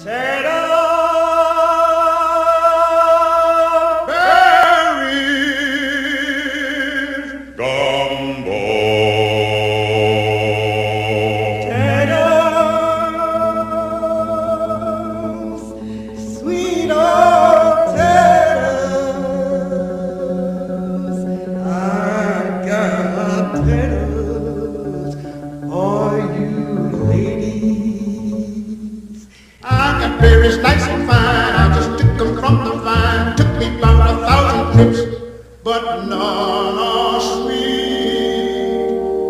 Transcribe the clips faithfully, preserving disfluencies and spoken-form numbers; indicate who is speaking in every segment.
Speaker 1: Berries nice and fine, I just took them from the vine. Took me about a thousand trips, but none are sweet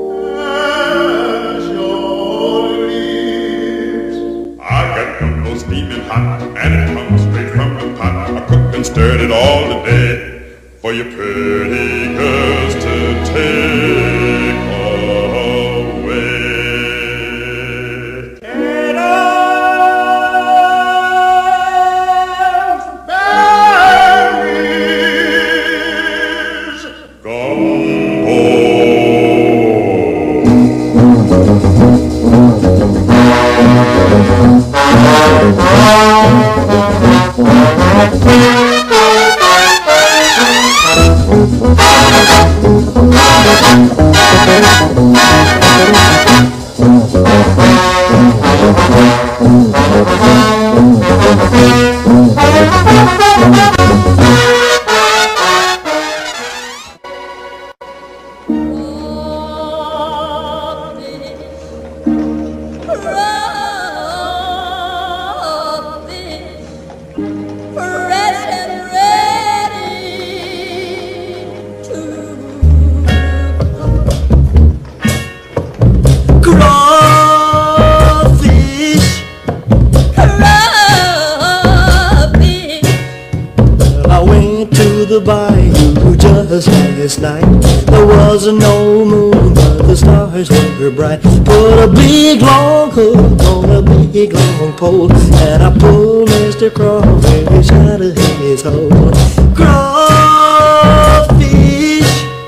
Speaker 1: as your lips.
Speaker 2: I got gumbo steaming hot, and it comes straight from the pot. I cooked and stirred it all today for your pretty girls to take away.
Speaker 3: Crawfish, crawfish. Well, I went to the bayou just last night. There was no moon, but the stars were bright. Put a big long hook on a big long pole, and I pulled Mister Crawfish out of his hole. Crawfish,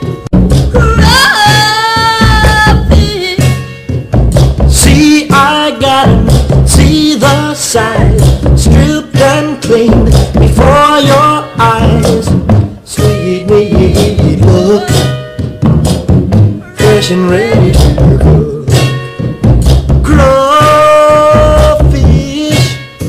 Speaker 3: see, I got him, see the size, stripped and cleaned before your eyes. Sweet, neat look, fresh and ready to cook. Crawfish,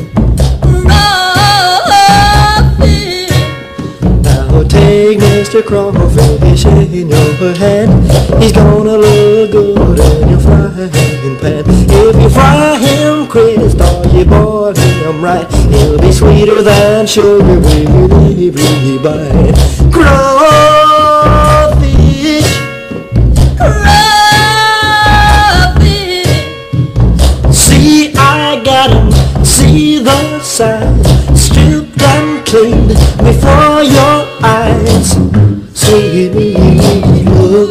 Speaker 3: crawfish. Now take Mister Crawfish in your hand. He's gonna look good in your frying pan. If you fry him crisp or you boil him right, he'll be sweeter than sugar with every bite. Crawfish, crawfish. See, I got him, see the size, stripped and cleaned before your eyes. Sweet look,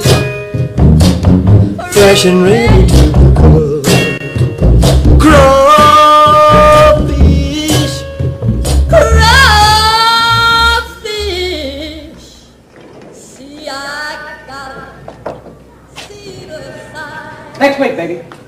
Speaker 3: fresh and ready to cook. Crawfish, crawfish. See, I got 'em, see the sign.
Speaker 4: Next week, baby.